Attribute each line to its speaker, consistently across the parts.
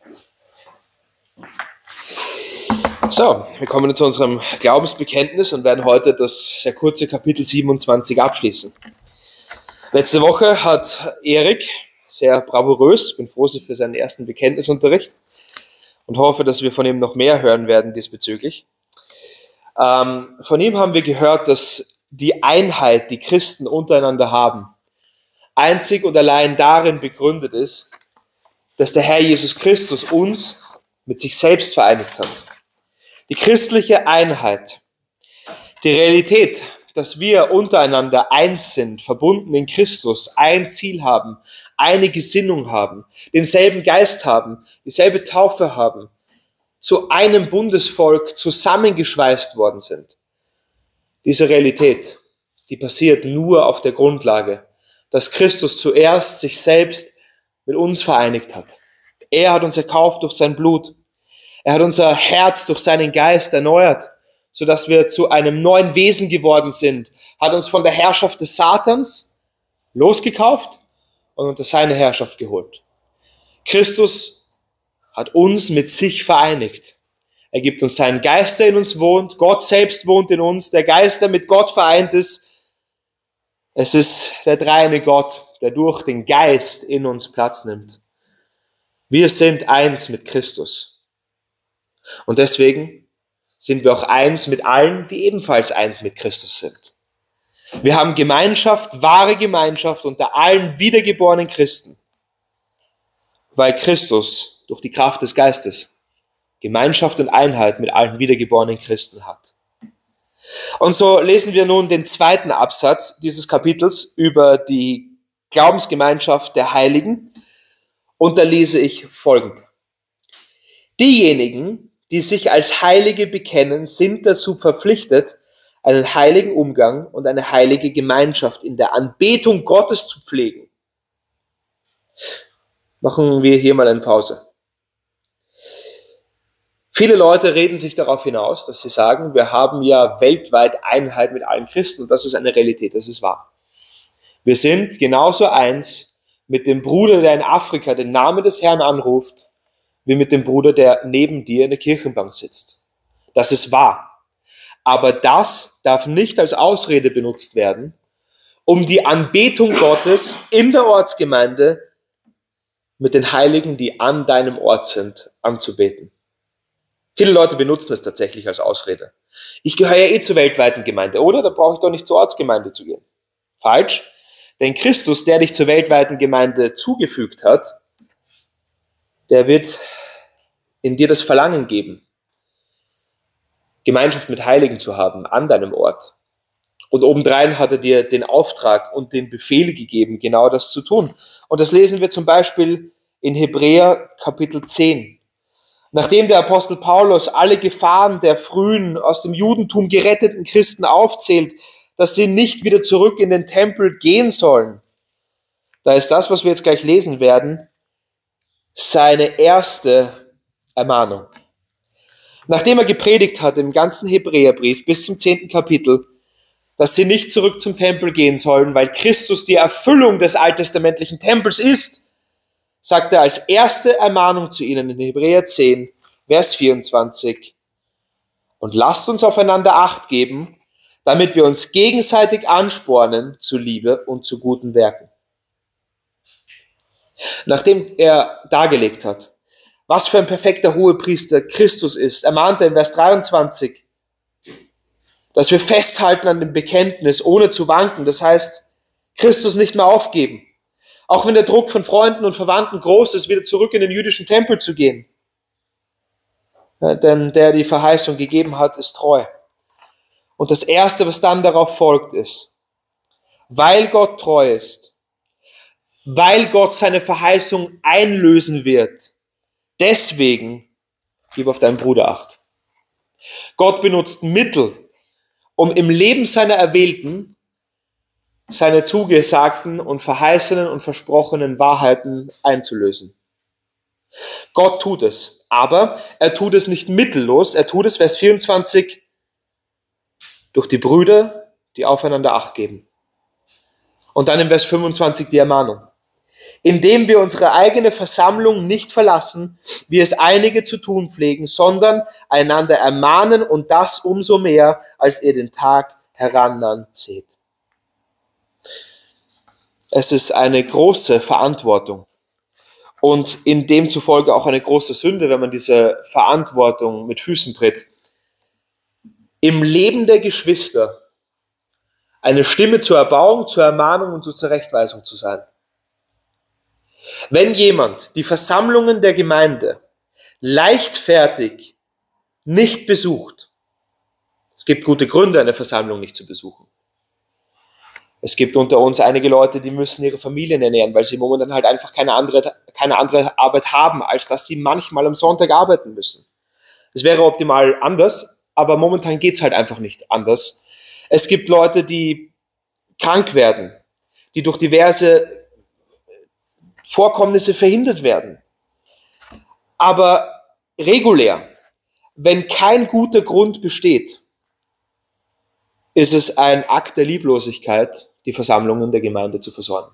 Speaker 1: So, wir kommen zu unserem Glaubensbekenntnis und werden heute das sehr kurze Kapitel 27 abschließen. Letzte Woche hat Erik sehr bravourös, bin froh für seinen ersten Bekenntnisunterricht und hoffe, dass wir von ihm noch mehr hören werden diesbezüglich. Von ihm haben wir gehört, dass die Einheit, die Christen untereinander haben, einzig und allein darin begründet ist, dass der Herr Jesus Christus uns mit sich selbst vereinigt hat. Die christliche Einheit, die Realität, dass wir untereinander eins sind, verbunden in Christus, ein Ziel haben, eine Gesinnung haben, denselben Geist haben, dieselbe Taufe haben, zu einem Bundesvolk zusammengeschweißt worden sind. Diese Realität, die passiert nur auf der Grundlage, dass Christus zuerst sich selbst mit uns vereinigt hat. Er hat uns erkauft durch sein Blut. Er hat unser Herz durch seinen Geist erneuert, sodass wir zu einem neuen Wesen geworden sind, hat uns von der Herrschaft des Satans losgekauft und unter seine Herrschaft geholt. Christus hat uns mit sich vereinigt. Er gibt uns seinen Geist, der in uns wohnt. Gott selbst wohnt in uns. Der Geist, der mit Gott vereint ist. Es ist der dreieine Gott, der durch den Geist in uns Platz nimmt. Wir sind eins mit Christus. Und deswegen sind wir auch eins mit allen, die ebenfalls eins mit Christus sind. Wir haben Gemeinschaft, wahre Gemeinschaft unter allen wiedergeborenen Christen, weil Christus durch die Kraft des Geistes Gemeinschaft und Einheit mit allen wiedergeborenen Christen hat. Und so lesen wir nun den zweiten Absatz dieses Kapitels über die Glaubensgemeinschaft der Heiligen. Und da lese ich folgend. Diejenigen, die sich als Heilige bekennen, sind dazu verpflichtet, einen heiligen Umgang und eine heilige Gemeinschaft in der Anbetung Gottes zu pflegen. Machen wir hier mal eine Pause. Viele Leute reden sich darauf hinaus, dass sie sagen, wir haben ja weltweit Einheit mit allen Christen und das ist eine Realität, das ist wahr. Wir sind genauso eins mit dem Bruder, der in Afrika den Namen des Herrn anruft, wie mit dem Bruder, der neben dir in der Kirchenbank sitzt. Das ist wahr. Aber das darf nicht als Ausrede benutzt werden, um die Anbetung Gottes in der Ortsgemeinde mit den Heiligen, die an deinem Ort sind, anzubeten. Viele Leute benutzen es tatsächlich als Ausrede. Ich gehöre ja zur weltweiten Gemeinde, oder? Da brauche ich doch nicht zur Ortsgemeinde zu gehen. Falsch. Denn Christus, der dich zur weltweiten Gemeinde zugefügt hat, der wird in dir das Verlangen geben, Gemeinschaft mit Heiligen zu haben an deinem Ort. Und obendrein hat er dir den Auftrag und den Befehl gegeben, genau das zu tun. Und das lesen wir zum Beispiel in Hebräer Kapitel 10. Nachdem der Apostel Paulus alle Gefahren der frühen, aus dem Judentum geretteten Christen aufzählt, dass sie nicht wieder zurück in den Tempel gehen sollen, da ist das, was wir jetzt gleich lesen werden, seine erste Ermahnung. Nachdem er gepredigt hat im ganzen Hebräerbrief bis zum 10. Kapitel, dass sie nicht zurück zum Tempel gehen sollen, weil Christus die Erfüllung des alttestamentlichen Tempels ist, sagt er als erste Ermahnung zu ihnen in Hebräer 10, Vers 24, und lasst uns aufeinander Acht geben, damit wir uns gegenseitig anspornen zu Liebe und zu guten Werken. Nachdem er dargelegt hat, was für ein perfekter Hohepriester Christus ist, ermahnt er in Vers 23, dass wir festhalten an dem Bekenntnis, ohne zu wanken. Das heißt, Christus nicht mehr aufgeben. Auch wenn der Druck von Freunden und Verwandten groß ist, wieder zurück in den jüdischen Tempel zu gehen. Denn der die Verheißung gegeben hat, ist treu. Und das Erste, was dann darauf folgt, ist, weil Gott treu ist, weil Gott seine Verheißung einlösen wird, deswegen gib auf deinen Bruder Acht. Gott benutzt Mittel, um im Leben seiner Erwählten seine zugesagten und verheißenen und versprochenen Wahrheiten einzulösen. Gott tut es, aber er tut es nicht mittellos, er tut es, Vers 24, durch die Brüder, die aufeinander Acht geben. Und dann im Vers 25 die Ermahnung. indem wir unsere eigene Versammlung nicht verlassen, wie es einige zu tun pflegen, sondern einander ermahnen und das umso mehr, als ihr den Tag herannahen seht. Es ist eine große Verantwortung und in demzufolge auch eine große Sünde, wenn man diese Verantwortung mit Füßen tritt. Im Leben der Geschwister eine Stimme zur Erbauung, zur Ermahnung und zur Zurechtweisung zu sein. Wenn jemand die Versammlungen der Gemeinde leichtfertig nicht besucht, es gibt gute Gründe, eine Versammlung nicht zu besuchen. Es gibt unter uns einige Leute, die müssen ihre Familien ernähren, weil sie momentan halt einfach keine andere Arbeit haben, als dass sie manchmal am Sonntag arbeiten müssen. Es wäre optimal anders, aber momentan geht's halt einfach nicht anders. Es gibt Leute, die krank werden, die durch diverse Vorkommnisse verhindert werden. Aber regulär, wenn kein guter Grund besteht, ist es ein Akt der Lieblosigkeit, die Versammlungen der Gemeinde zu versäumen.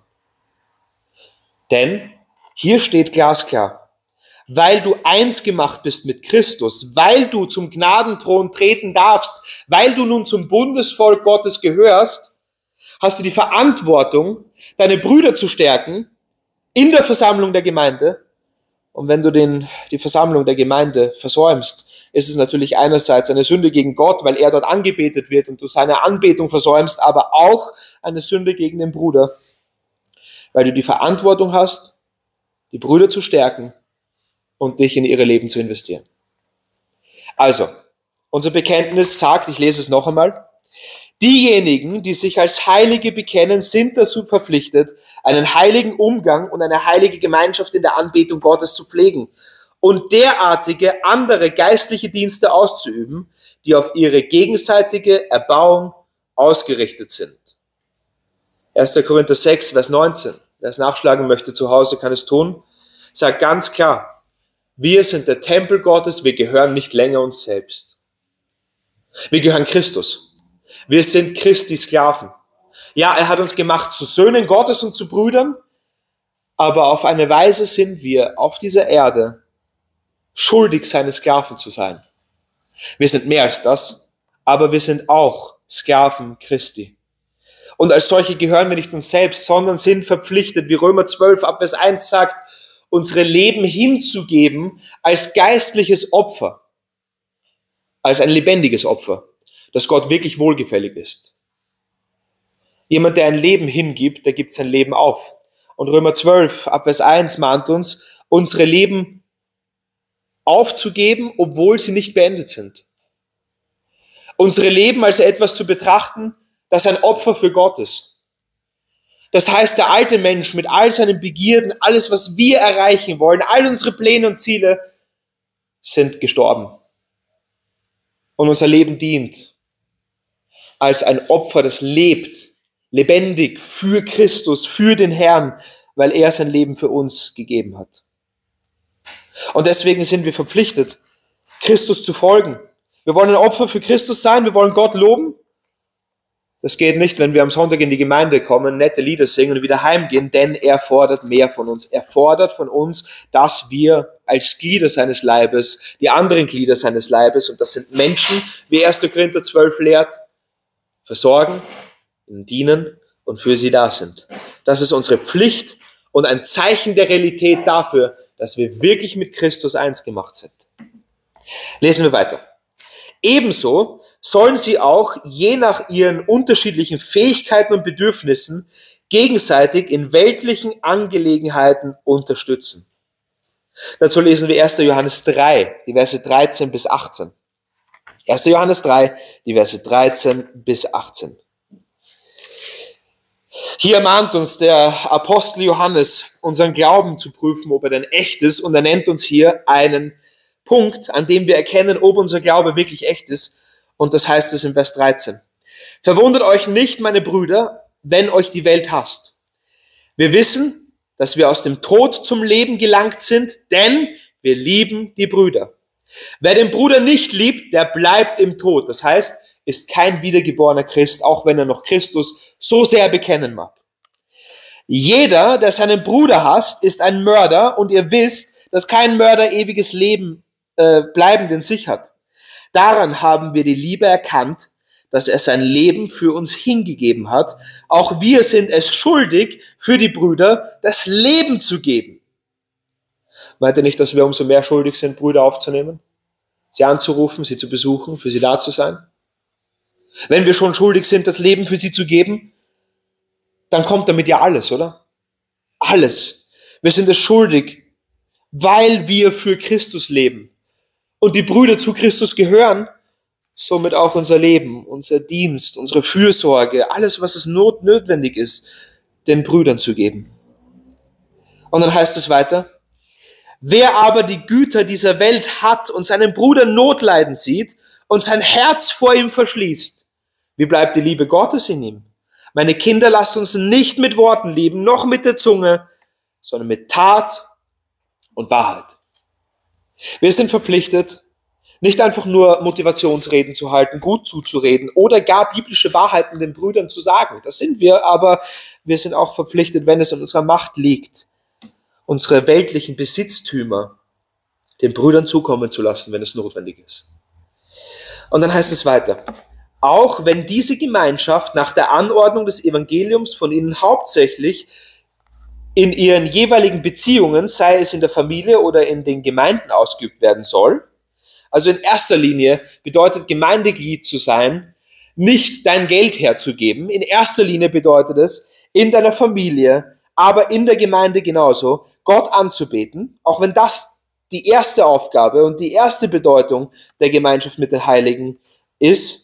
Speaker 1: Denn hier steht glasklar, weil du eins gemacht bist mit Christus, weil du zum Gnadenthron treten darfst, weil du nun zum Bundesvolk Gottes gehörst, hast du die Verantwortung, deine Brüder zu stärken in der Versammlung der Gemeinde. Und wenn du die Versammlung der Gemeinde versäumst, ist es natürlich einerseits eine Sünde gegen Gott, weil er dort angebetet wird und du seine Anbetung versäumst, aber auch eine Sünde gegen den Bruder, weil du die Verantwortung hast, die Brüder zu stärken und dich in ihre Leben zu investieren. Also, unser Bekenntnis sagt, ich lese es noch einmal, diejenigen, die sich als Heilige bekennen, sind dazu verpflichtet, einen heiligen Umgang und eine heilige Gemeinschaft in der Anbetung Gottes zu pflegen und derartige andere geistliche Dienste auszuüben, die auf ihre gegenseitige Erbauung ausgerichtet sind. 1. Korinther 6, Vers 19. Wer es nachschlagen möchte zu Hause, kann es tun. Sagt ganz klar, wir sind der Tempel Gottes, wir gehören nicht länger uns selbst. Wir gehören Christus. Wir sind Christi Sklaven. Ja, er hat uns gemacht zu Söhnen Gottes und zu Brüdern, aber auf eine Weise sind wir auf dieser Erde schuldig, seine Sklaven zu sein. Wir sind mehr als das, aber wir sind auch Sklaven Christi. Und als solche gehören wir nicht uns selbst, sondern sind verpflichtet, wie Römer 12 ab Vers 1 sagt, unsere Leben hinzugeben als geistliches Opfer, als ein lebendiges Opfer, das Gott wirklich wohlgefällig ist. Jemand, der ein Leben hingibt, der gibt sein Leben auf. Und Römer 12 ab Vers 1 mahnt uns, unsere Leben aufzugeben, obwohl sie nicht beendet sind. Unsere Leben als etwas zu betrachten, das ein Opfer für Gott ist. Das heißt, der alte Mensch mit all seinen Begierden, alles, was wir erreichen wollen, all unsere Pläne und Ziele, sind gestorben. Und unser Leben dient als ein Opfer, das lebt, lebendig für Christus, für den Herrn, weil er sein Leben für uns gegeben hat. Und deswegen sind wir verpflichtet, Christus zu folgen. Wir wollen ein Opfer für Christus sein, wir wollen Gott loben. Das geht nicht, wenn wir am Sonntag in die Gemeinde kommen, nette Lieder singen und wieder heimgehen, denn er fordert mehr von uns. Er fordert von uns, dass wir als Glieder seines Leibes, die anderen Glieder seines Leibes, und das sind Menschen, wie 1. Korinther 12 lehrt, versorgen, ihnen dienen und für sie da sind. Das ist unsere Pflicht und ein Zeichen der Realität dafür, dass wir wirklich mit Christus eins gemacht sind. Lesen wir weiter. Ebenso sollen sie auch je nach ihren unterschiedlichen Fähigkeiten und Bedürfnissen gegenseitig in weltlichen Angelegenheiten unterstützen. Dazu lesen wir 1. Johannes 3, die Verse 13 bis 18. 1. Johannes 3, die Verse 13 bis 18. Hier mahnt uns der Apostel Johannes, unseren Glauben zu prüfen, ob er denn echt ist, und er nennt uns hier einen Punkt, an dem wir erkennen, ob unser Glaube wirklich echt ist, und das heißt es in Vers 13. Verwundert euch nicht, meine Brüder, wenn euch die Welt hasst. Wir wissen, dass wir aus dem Tod zum Leben gelangt sind, denn wir lieben die Brüder. Wer den Bruder nicht liebt, der bleibt im Tod. Das heißt, ist kein wiedergeborener Christ, auch wenn er noch Christus so sehr bekennen mag. Jeder, der seinen Bruder hasst, ist ein Mörder und ihr wisst, dass kein Mörder ewiges Leben bleibend in sich hat. Daran haben wir die Liebe erkannt, dass er sein Leben für uns hingegeben hat. Auch wir sind es schuldig, für die Brüder das Leben zu geben. Meint ihr nicht, dass wir umso mehr schuldig sind, Brüder aufzunehmen? Sie anzurufen, sie zu besuchen, für sie da zu sein? Wenn wir schon schuldig sind, das Leben für sie zu geben, dann kommt damit ja alles, oder? Alles. Wir sind es schuldig, weil wir für Christus leben. Und die Brüder zu Christus gehören, somit auch unser Leben, unser Dienst, unsere Fürsorge, alles, was es notwendig ist, den Brüdern zu geben. Und dann heißt es weiter, wer aber die Güter dieser Welt hat und seinen Bruder Not leiden sieht und sein Herz vor ihm verschließt, wie bleibt die Liebe Gottes in ihm? Meine Kinder, lasst uns nicht mit Worten lieben, noch mit der Zunge, sondern mit Tat und Wahrheit. Wir sind verpflichtet, nicht einfach nur Motivationsreden zu halten, gut zuzureden oder gar biblische Wahrheiten den Brüdern zu sagen. Das sind wir, aber wir sind auch verpflichtet, wenn es in unserer Macht liegt, unsere weltlichen Besitztümer den Brüdern zukommen zu lassen, wenn es notwendig ist. Und dann heißt es weiter, auch wenn diese Gemeinschaft nach der Anordnung des Evangeliums von ihnen hauptsächlich in ihren jeweiligen Beziehungen, sei es in der Familie oder in den Gemeinden ausgeübt werden soll. Also in erster Linie bedeutet Gemeindeglied zu sein, nicht dein Geld herzugeben. In erster Linie bedeutet es, in deiner Familie, aber in der Gemeinde genauso, Gott anzubeten, auch wenn das die erste Aufgabe und die erste Bedeutung der Gemeinschaft mit den Heiligen ist.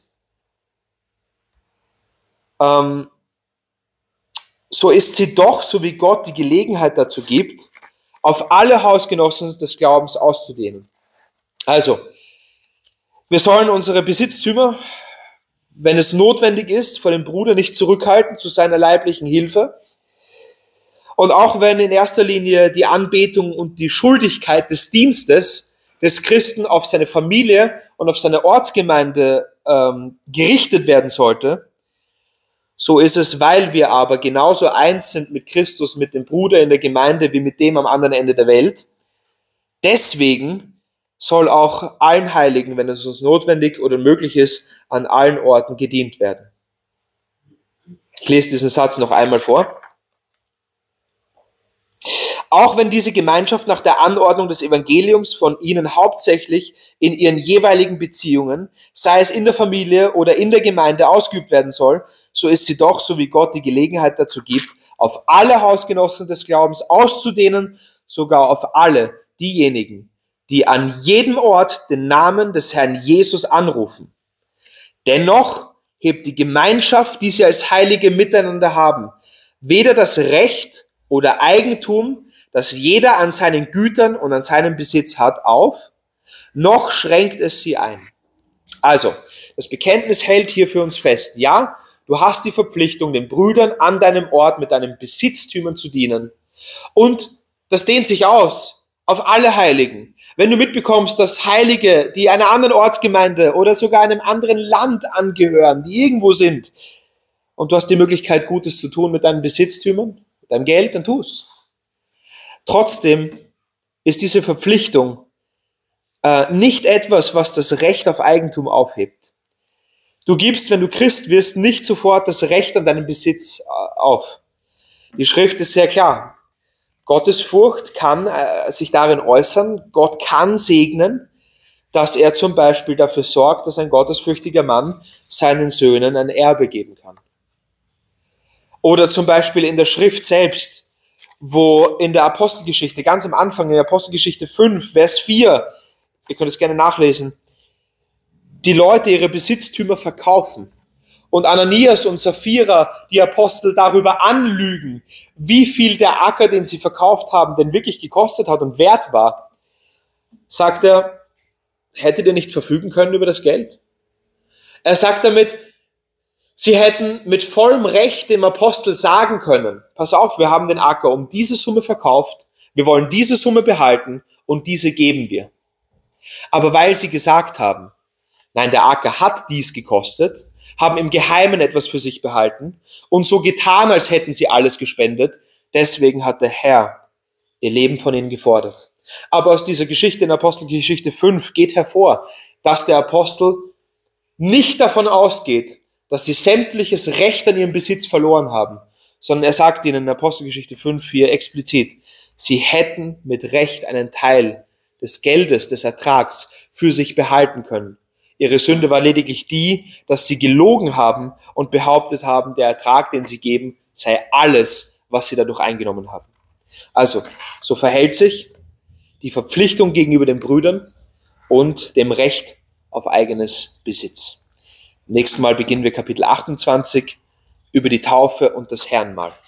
Speaker 1: So ist sie doch, so wie Gott die Gelegenheit dazu gibt, auf alle Hausgenossen des Glaubens auszudehnen. Also, wir sollen unsere Besitztümer, wenn es notwendig ist, vor dem Bruder nicht zurückhalten zu seiner leiblichen Hilfe. Und auch wenn in erster Linie die Anbetung und die Schuldigkeit des Dienstes des Christen auf seine Familie und auf seine Ortsgemeinde gerichtet werden sollte, so ist es, weil wir aber genauso eins sind mit Christus, mit dem Bruder in der Gemeinde, wie mit dem am anderen Ende der Welt. Deswegen soll auch allen Heiligen, wenn es uns notwendig oder möglich ist, an allen Orten gedient werden. Ich lese diesen Satz noch einmal vor. Auch wenn diese Gemeinschaft nach der Anordnung des Evangeliums von ihnen hauptsächlich in ihren jeweiligen Beziehungen, sei es in der Familie oder in der Gemeinde, ausgeübt werden soll, so ist sie doch, so wie Gott die Gelegenheit dazu gibt, auf alle Hausgenossen des Glaubens auszudehnen, sogar auf alle diejenigen, die an jedem Ort den Namen des Herrn Jesus anrufen. Dennoch hebt die Gemeinschaft, die sie als Heilige miteinander haben, weder das Recht oder Eigentum, das jeder an seinen Gütern und an seinem Besitz hat, auf, noch schränkt es sie ein. Also, das Bekenntnis hält hier für uns fest. Ja, du hast die Verpflichtung, den Brüdern an deinem Ort mit deinen Besitztümern zu dienen. Und das dehnt sich aus auf alle Heiligen. Wenn du mitbekommst, dass Heilige, die einer anderen Ortsgemeinde oder sogar einem anderen Land angehören, die irgendwo sind, und du hast die Möglichkeit, Gutes zu tun mit deinen Besitztümern, mit deinem Geld, dann tu's. Trotzdem ist diese Verpflichtung nicht etwas, was das Recht auf Eigentum aufhebt. Du gibst, wenn du Christ wirst, nicht sofort das Recht an deinem Besitz auf. Die Schrift ist sehr klar. Gottesfurcht kann sich darin äußern, Gott kann segnen, dass er zum Beispiel dafür sorgt, dass ein gottesfürchtiger Mann seinen Söhnen ein Erbe geben kann. Oder zum Beispiel in der Schrift selbst, wo in der Apostelgeschichte, ganz am Anfang, in der Apostelgeschichte 5, Vers 4, ihr könnt es gerne nachlesen, die Leute ihre Besitztümer verkaufen und Ananias und Sapphira die Apostel darüber anlügen, wie viel der Acker, den sie verkauft haben, denn wirklich gekostet hat und wert war, sagt er, hättet ihr nicht verfügen können über das Geld? Er sagt damit, sie hätten mit vollem Recht dem Apostel sagen können, pass auf, wir haben den Acker um diese Summe verkauft, wir wollen diese Summe behalten und diese geben wir. Aber weil sie gesagt haben, nein, der Acker hat dies gekostet, haben im Geheimen etwas für sich behalten und so getan, als hätten sie alles gespendet, Deswegen hat der Herr ihr Leben von ihnen gefordert. Aber aus dieser Geschichte in Apostelgeschichte 5 geht hervor, dass der Apostel nicht davon ausgeht, dass sie sämtliches Recht an ihrem Besitz verloren haben, sondern er sagt ihnen in Apostelgeschichte 5 hier explizit, sie hätten mit Recht einen Teil des Geldes, des Ertrags für sich behalten können. Ihre Sünde war lediglich die, dass sie gelogen haben und behauptet haben, der Ertrag, den sie geben, sei alles, was sie dadurch eingenommen haben. Also, so verhält sich die Verpflichtung gegenüber den Brüdern und dem Recht auf eigenes Besitz. Nächstes Mal beginnen wir Kapitel 28 über die Taufe und das Herrenmahl.